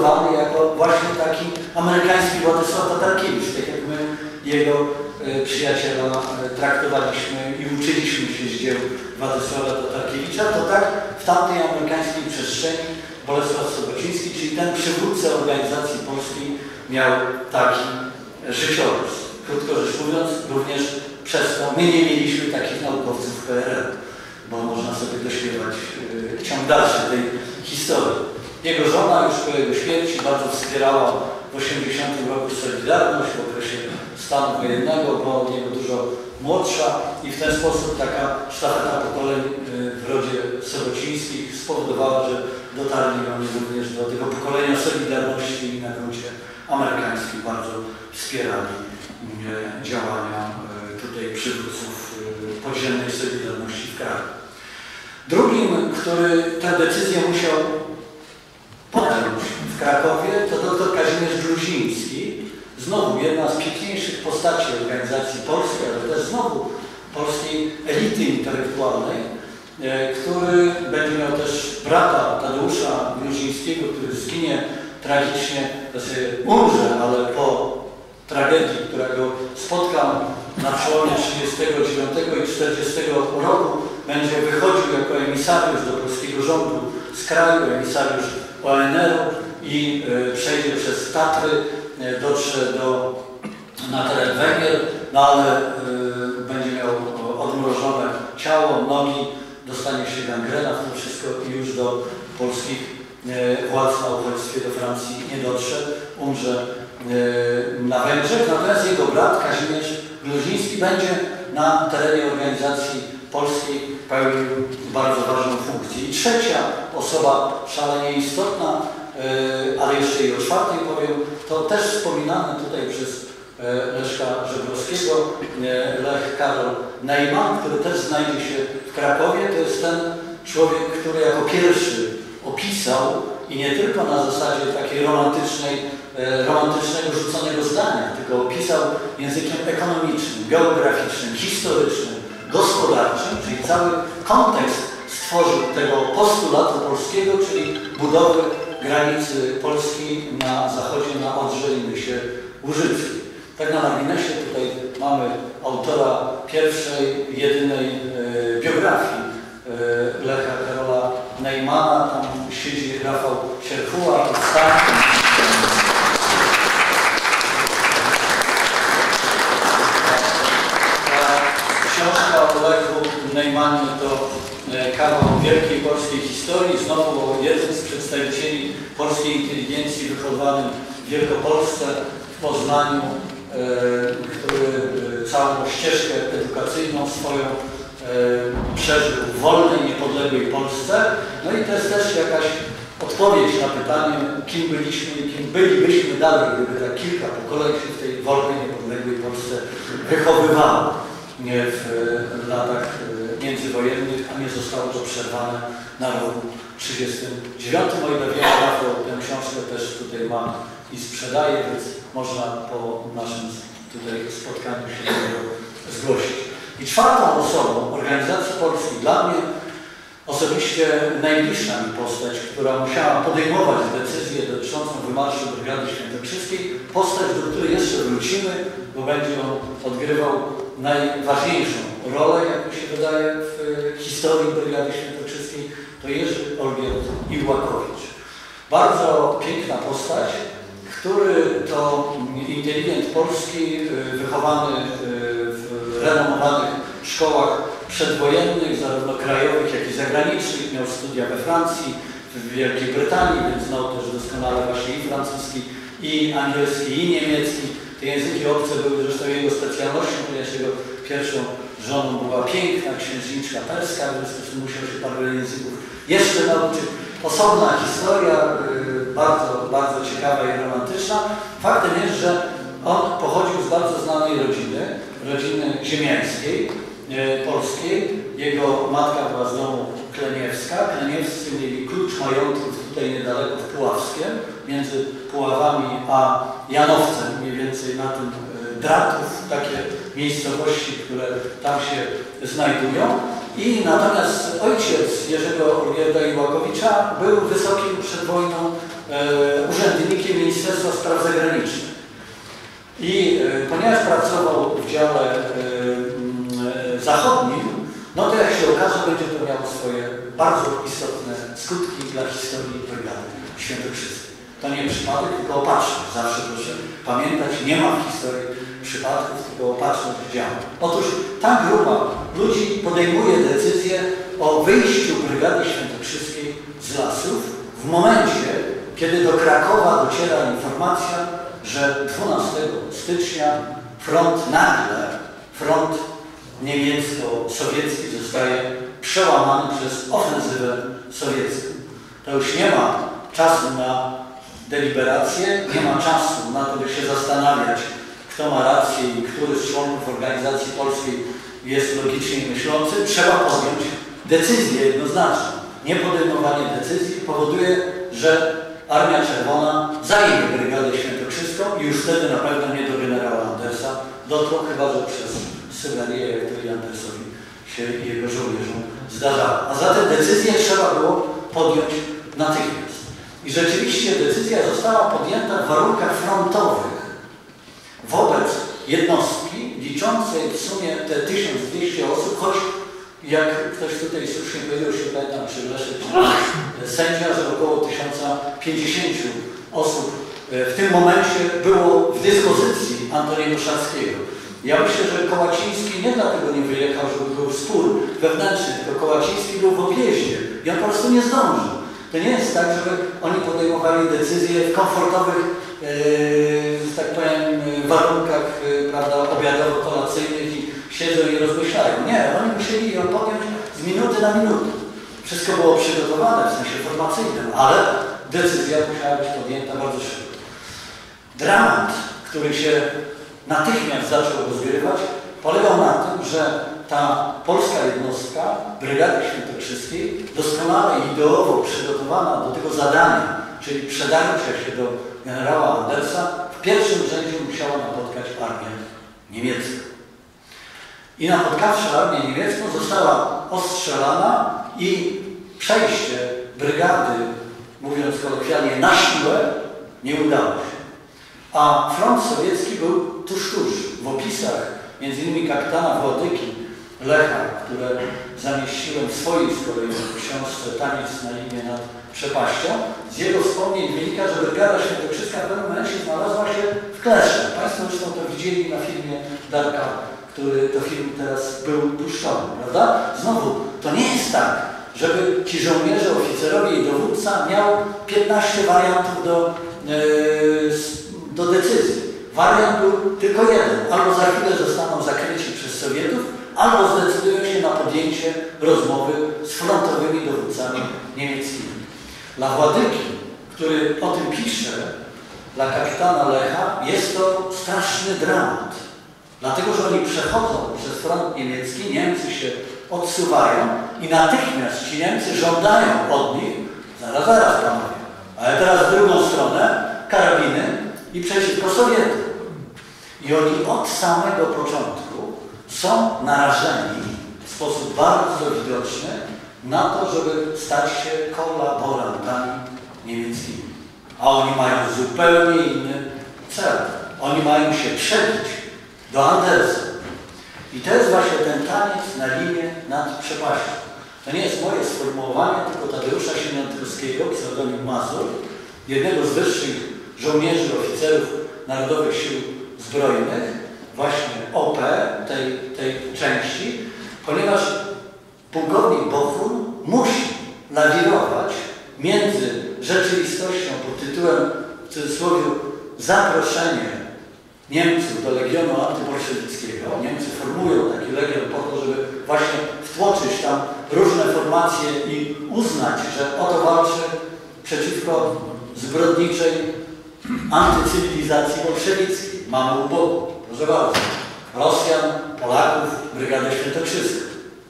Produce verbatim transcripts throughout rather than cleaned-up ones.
traktowany jako właśnie taki amerykański Władysław Tatarkiewicz, tak jak my jego przyjaciela traktowaliśmy i uczyliśmy się z dzieł Władysława Tatarkiewicza, to tak w tamtej amerykańskiej przestrzeni Bolesław Sobociński, czyli ten przywódca organizacji polskiej, miał taki życiorys. Krótko rzecz mówiąc, również przez to my nie mieliśmy takich naukowców w P R L, bo można sobie dośpiewać yy, ciąg dalszy tej historii. Jego żona już po jego śmierci bardzo wspierała w osiemdziesiątym roku Solidarność w okresie stanu wojennego, bo od niego dużo młodsza i w ten sposób taka sztafeta pokoleń w rodzie Sobocińskich spowodowała, że dotarli oni również do tego pokolenia Solidarności i na gruncie amerykańskim bardzo wspierali działania tutaj przywódców podziemnej Solidarności w kraju. Drugim, który tę decyzję musiał podjąć w Krakowie, to dr Kazimierz Gruziński, znowu jedna z piękniejszych postaci organizacji polskiej, ale też znowu polskiej elity intelektualnej, który będzie miał też brata Tadeusza Gruzińskiego, który zginie tragicznie, znaczy umrze, ale po tragedii, która go spotkał na przełomie trzydziestego dziewiątego i czterdziestego roku, będzie wychodził jako emisariusz do polskiego rządu z kraju, emisariusz O N R u i y, przejdzie przez Tatry, y, dotrze do, na teren Węgier, no ale y, będzie miał odmrożone ciało, nogi, dostanie się gangrena, w to wszystko i już do polskich y, władz na uchodźstwie do Francji nie dotrze, umrze y, na Węgrzech. Natomiast jego brat Kazimierz Gruziński będzie na terenie organizacji polskiej pełnił bardzo ważną funkcję. I trzecia osoba szalenie istotna, ale jeszcze i o czwartej powiem, to też wspominany tutaj przez Leszka Żebrowskiego, Lech Karol Neumann, który też znajdzie się w Krakowie. To jest ten człowiek, który jako pierwszy opisał i nie tylko na zasadzie takiej romantycznej, romantycznego rzuconego zdania, tylko opisał językiem ekonomicznym, geograficznym, historycznym, gospodarczym, czyli cały kontekst stworzył tego postulatu polskiego, czyli budowy granicy Polski na zachodzie, na Odrze i Nysie Łużyckiej. Tak na marginesie tutaj mamy autora pierwszej, jedynej e, biografii e, Lecha Karola Neumana. Tam siedzi Rafał Sierchuła, odstawki. Książka o Lechu Neumanie to kawał wielkiej polskiej historii. Znowu jeden z przedstawicieli polskiej inteligencji wychowany w Wielkopolsce, w Poznaniu, który całą ścieżkę edukacyjną swoją przeżył w wolnej, niepodległej Polsce. No i to jest też jakaś odpowiedź na pytanie, kim byliśmy i kim bylibyśmy dalej, gdyby tak kilka pokoleń się w tej wolnej, niepodległej Polsce wychowywało w latach międzywojennych, a nie zostało to przerwane na roku trzydziestym dziewiątym. O ile wiem, Rafał tę książkę też tutaj ma i sprzedaje, więc można po naszym tutaj spotkaniu się do niego zgłosić. I czwartą osobą organizacji polskiej, dla mnie osobiście najbliższa mi postać, która musiała podejmować decyzję dotyczącą wymarszu Brygady Świętokrzyskiej, postać, do której jeszcze wrócimy, bo będzie on odgrywał najważniejszą rolę, jak mi się wydaje, w historii Brygady Świętokrzyskiej, to Jerzy Olgierd Iłłakowicz. Bardzo piękna postać, który to inteligent polski, wychowany w renomowanych szkołach przedwojennych, zarówno krajowych, jak i zagranicznych, miał studia we Francji, w Wielkiej Brytanii, więc znał też doskonale właśnie i francuski, i angielski, i niemiecki. Te języki obce były zresztą jego specjalnością, ponieważ jego pierwszą żoną była piękna księżniczka perska, w związku z tym musiał się paru języków jeszcze nauczyć. Osobna historia, yy, bardzo, bardzo ciekawa i romantyczna. Faktem jest, że on pochodził z bardzo znanej rodziny, rodziny ziemiańskiej, yy, polskiej. Jego matka była z domu Kleniewska. Kleniewscy mieli klucz majątków tutaj niedaleko w Puławskiem, między Puławami a Janowcem, mniej więcej na tym yy, Dratów, takie miejscowości, które tam się znajdują. I natomiast ojciec Jerzego Olgierda Iłłakowicza był wysokim przed wojną e, urzędnikiem Ministerstwa Spraw Zagranicznych. I y, ponieważ pracował w dziale y, y, zachodnim, no to jak się okaże, będzie to miało swoje bardzo istotne skutki dla historii brygady świętokrzyskiej. To nie przypadek, tylko opatrzność. Zawsze proszę pamiętać, nie ma w historii przypadków, tylko opatrzność działa. Otóż ta grupa ludzi podejmuje decyzję o wyjściu brygady świętokrzyskiej z lasów w momencie, kiedy do Krakowa dociera informacja, że dwunastego stycznia front nagle, front niemiecko-sowiecki zostaje przełamany przez ofensywę sowiecką. To już nie ma czasu na deliberację, nie ma czasu na to, by się zastanawiać, kto ma rację i który z członków organizacji polskiej jest logicznie myślący. Trzeba podjąć decyzję jednoznaczną. Niepodejmowanie decyzji powoduje, że Armia Czerwona zajmie Brygadę Świętokrzyską i już wtedy na pewno nie do generała Andersa dotrą, chyba że przez Syberię, jak to i Andersowi się jego żołnierzom zdarzało. A zatem decyzję trzeba było podjąć natychmiast. I rzeczywiście decyzja została podjęta w warunkach frontowych wobec jednostki liczącej w sumie te tysiąc dwieście osób, choć jak ktoś tutaj słusznie powiedział, się pamiętam, czy Leszek, czy sędzia, że około tysiąc pięćdziesiąt osób w tym momencie było w dyspozycji Antoniego Szarskiego. Ja myślę, że Kołaciński nie dlatego nie wyjechał, żeby był spór wewnętrzny, tylko Kołaciński był w objeździe i on po prostu nie zdążył. To nie jest tak, żeby oni podejmowali decyzje w komfortowych, yy, tak powiem, warunkach, yy, prawda, obiadowo-kolacyjnych i siedzą i rozmyślają. Nie, oni musieli ją podjąć z minuty na minutę. Wszystko było przygotowane w sensie formacyjnym, ale decyzja musiała być podjęta bardzo szybko. Dramat, który się natychmiast zaczął rozgrywać, polegał na tym, że ta polska jednostka Brygady Świętokrzyskiej, doskonale ideowo przygotowana do tego zadania, czyli przedarcia się do generała Andersa, w pierwszym rzędzie musiała napotkać armię niemiecką. I napotkawszy armię niemiecką została ostrzelana i przejście brygady, mówiąc kolokwialnie, na siłę nie udało się. A front sowiecki był tuż, tuż. W opisach między innymi kapitana Władyki Lecha, które zamieściłem w swojej z kolei książce Taniec na linie nad przepaścią, z jego wspomnień wynika, że Brygada Świętokrzyska w pewnym momencie znalazła się w Klesze. Państwo zresztą to widzieli na filmie Darka, który to film teraz był puszczony, prawda? Znowu, to nie jest tak, żeby ci żołnierze, oficerowie i dowódca miał piętnaście wariantów do, yy, do decyzji. Wariant był tylko jeden. Albo za chwilę zostaną zakryci przez Sowietów, albo zdecydują się na podjęcie rozmowy z frontowymi dowódcami niemieckimi. Dla Władyki, który o tym pisze, dla kapitana Lecha, jest to straszny dramat. Dlatego, że oni przechodzą przez front niemiecki, Niemcy się odsuwają i natychmiast ci Niemcy żądają od nich, zaraz, zaraz panowie, ale teraz w drugą stronę, karabiny i przeciwko Sowietom. I oni od samego początku są narażeni w sposób bardzo widoczny na to, żeby stać się kolaborantami niemieckimi. A oni mają zupełnie inny cel. Oni mają się przebić do Andersa. I to jest właśnie ten taniec na linie nad przepaścią. To nie jest moje sformułowanie, tylko Tadeusza Siemiątkowskiego, pseudonim Mazur, jednego z wyższych żołnierzy, oficerów Narodowych Sił Zbrojnych, właśnie O P tej, tej części, ponieważ pułkownik Bochum musi lawirować między rzeczywistością pod tytułem, w cudzysłowie, zaproszenie Niemców do Legionu Antybolszewickiego. Niemcy formują taki legion po to, żeby właśnie wtłoczyć tam różne formacje i uznać, że oto walczy przeciwko zbrodniczej antycywilizacji bolszewickiej. Mamy u boku, proszę bardzo, Rosjan, Polaków, Brygadę Świętokrzyską.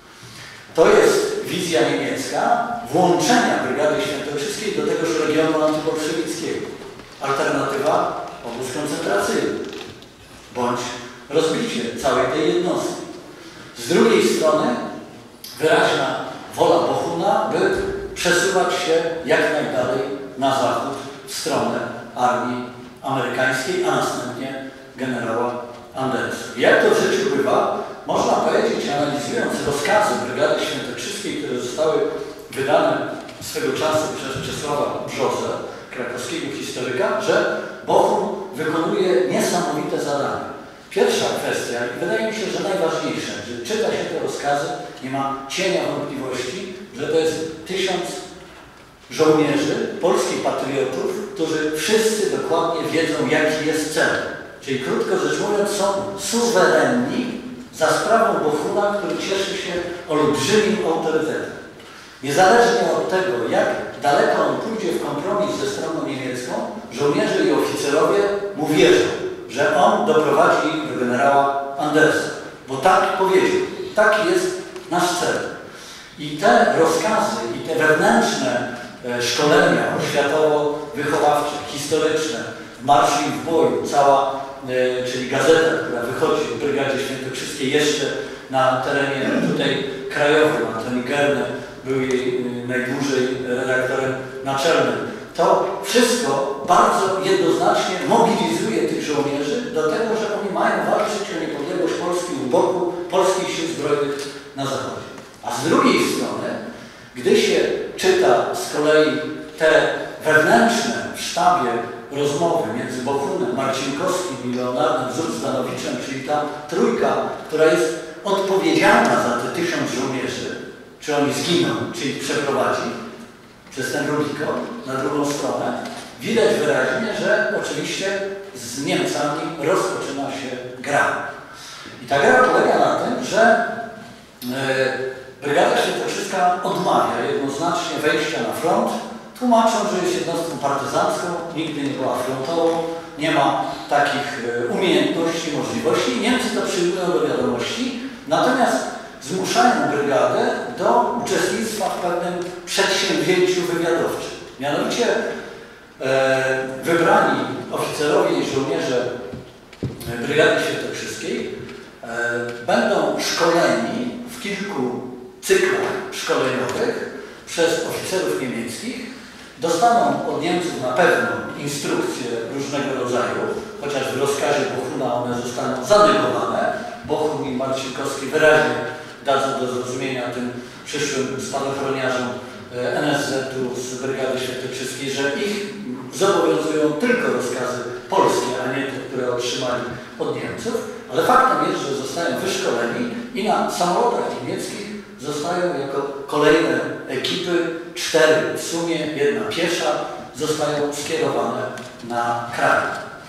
To jest wizja niemiecka włączenia Brygady Świętokrzyskiej do tegoż regionu antybolszewickiego. Alternatywa obóz koncentracyjny bądź rozbicie całej tej jednostki. Z drugiej strony wyraźna wola Bohuna, by przesuwać się jak najdalej na zachód w stronę armii amerykańskiej, a następnie generała Andersa. Jak to w życiu bywa, można powiedzieć, analizując rozkazy Brygady Świętokrzyskiej, które zostały wydane swego czasu przez Czesława Brzozę, krakowskiego historyka, że Bochum wykonuje niesamowite zadania. Pierwsza kwestia, i wydaje mi się, że najważniejsza, że czyta się te rozkazy, nie ma cienia wątpliwości, że to jest tysiąc żołnierzy, polskich patriotów, którzy wszyscy dokładnie wiedzą, jaki jest cel. Czyli krótko rzecz mówiąc, są suwerenni za sprawą Bochuma, który cieszy się olbrzymim autorytetem. Niezależnie od tego, jak daleko on pójdzie w kompromis ze stroną niemiecką, żołnierze i oficerowie mu wierzą, że on doprowadzi ich do generała Andersa. Bo tak powiedział, taki jest nasz cel. I te rozkazy, i te wewnętrzne szkolenia oświatowo-wychowawcze, historyczne, w marszu i w boju, cała, czyli gazeta, która wychodzi w Brygadzie Świętokrzyskiej jeszcze na terenie tutaj krajowym, Antoni Gerne był jej najdłużej redaktorem naczelnym. To wszystko bardzo jednoznacznie mobilizuje tych żołnierzy do tego, że oni mają walczyć o niepodległość Polski u boku polskich sił zbrojnych na zachodzie. A z drugiej strony, gdy się czyta z kolei te wewnętrzne w sztabie rozmowy między Bochunem, Marcinkowskim i Leonardem Zurzdanowiczem, czyli ta trójka, która jest odpowiedzialna za te tysiąc żołnierzy, czy oni zginą, czy ich przeprowadzi przez ten Rubikon na drugą stronę, widać wyraźnie, że oczywiście z Niemcami rozpoczyna się gra. I ta gra polega na tym, że yy, Brygada Świętokrzyska odmawia jednoznacznie wejścia na front, tłumacząc, że jest jednostką partyzancką, nigdy nie była frontową, nie ma takich yy, umiejętności, możliwości. Niemcy to przyjmują do wiadomości, natomiast zmuszają brygadę do uczestnictwa w pewnym przedsięwzięciu wywiadowczym. Mianowicie e, wybrani oficerowie i żołnierze Brygady Świętokrzyskiej e, będą szkoleni w kilku cyklach szkoleniowych przez oficerów niemieckich. Dostaną od Niemców na pewno instrukcje różnego rodzaju, chociaż w rozkazie Bochuna one zostaną zanegowane. Bochum i Marcinkowski wyraźnie dadzą do zrozumienia tym przyszłym spadochroniarzom N S Z-u z Brygady Świętokrzyskiej, że ich zobowiązują tylko rozkazy polskie, a nie te, które otrzymali od Niemców, ale faktem jest, że zostają wyszkoleni i na samolotach niemieckich zostają jako kolejne ekipy, cztery w sumie, jedna piesza, zostają skierowane na kraj.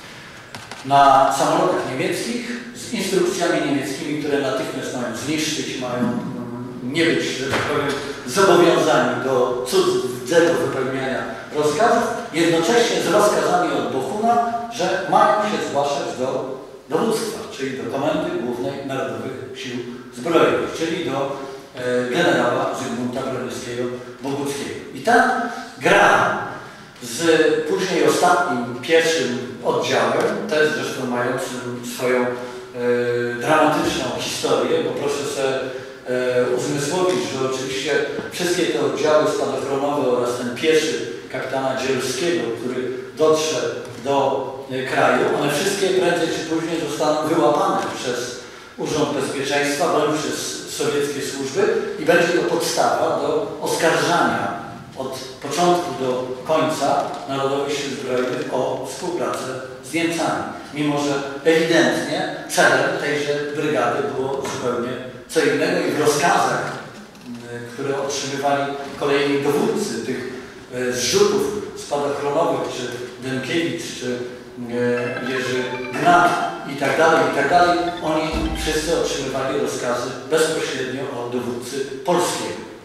Na samolotach niemieckich z instrukcjami niemieckimi, które natychmiast mają zniszczyć, mają nie być, że tak powiem, zobowiązani do cudzego wypełniania rozkazów, jednocześnie z rozkazami od Bochuna, że mają się zgłaszać do dowództwa, czyli do Komendy Głównej Narodowych Sił Zbrojnych, czyli do e, generała Zygmunta Broniewskiego-Boguckiego. I ta gra z później ostatnim, pierwszym oddziałem, też zresztą mającym swoją e, dramatyczną historię, bo proszę sobie e, uzmysłowić, że oczywiście wszystkie te oddziały spadochronowe oraz ten pieszy kapitana Dzielskiego, który dotrze do e, kraju, one wszystkie prędzej czy później zostaną wyłapane przez Urząd Bezpieczeństwa bądź przez sowieckie służby i będzie to podstawa do oskarżania od początku do końca Narodowych Sił Zbrojnych o współpracę z Niemcami. Mimo że ewidentnie celem tejże brygady było zupełnie co innego i w rozkazach, które otrzymywali kolejni dowódcy tych zrzutów spadochronowych, czy Dękiewicz, czy Jerzy Gnat i tak dalej, i tak dalej, oni wszyscy otrzymywali rozkazy bezpośrednio od dowódcy polskiego.